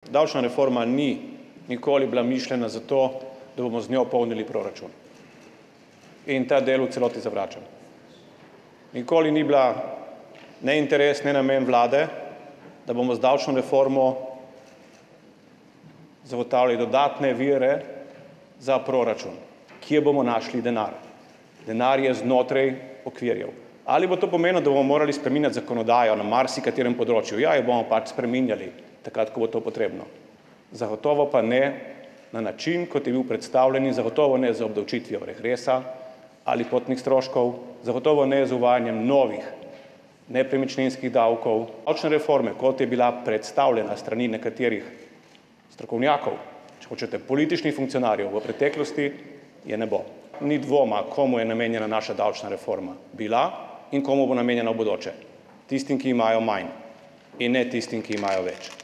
Davčna reforma ni nikoli bila mišljena za to, da bomo z njo polnili proračun. In ta del v celoti zavračam. Nikoli ni bila ne interes, ne namen vlade, da bomo z davčno reformo zagotavljali dodatne vire za proračun. Kje bomo našli denar? Denar je znotraj okvirjev. Ali bo to pomenilo, da bomo morali spreminjati zakonodajo na marsikaterem področju? Ja, jo bomo pač spreminjali takrat, ko bo to potrebno. Zagotovo pa ne na način, kot je bil predstavljen, in zagotovo ne z obdavčitvijo regresa ali potnih stroškov, zagotovo ne z uvajanjem novih nepremičninskih davkov. Davčne reforme, kot je bila predstavljena s strani nekaterih strokovnjakov, če hočete političnih funkcionarjev v preteklosti, je ne bo. Ni dvoma, komu je namenjena naša davčna reforma bila in komu bo namenjena v bodoče. Tistim, ki imajo manj, in ne tistim, ki imajo več.